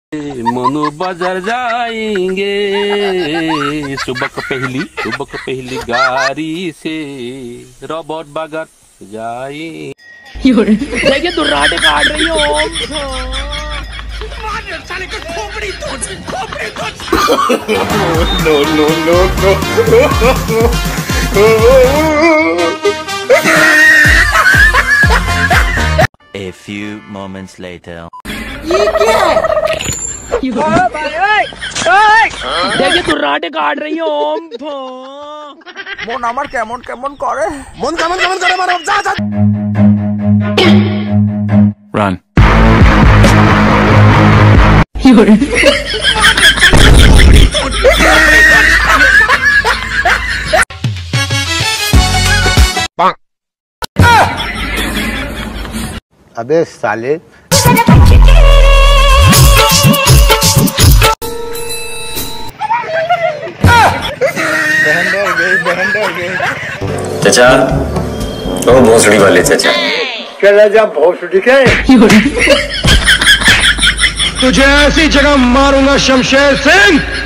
मनु बाजार जाएंगे सुबह पहली गाड़ी से रोबोट बाजार जाए। देखिए दुर्राटे काट रही हो। No no no no. A few moments later. ये क्या है? देखिए दुर्राटे काट रही हो। मन आमार केमन केमन करे मन केमन केमन करे मारो जा जा। Run. अबे साले बहन डर गई। चाचा ओ भोसड़ी वाले चाचा चला जा भोसड़ी के। तुझे ऐसी जगह मारूंगा शमशेर सिंह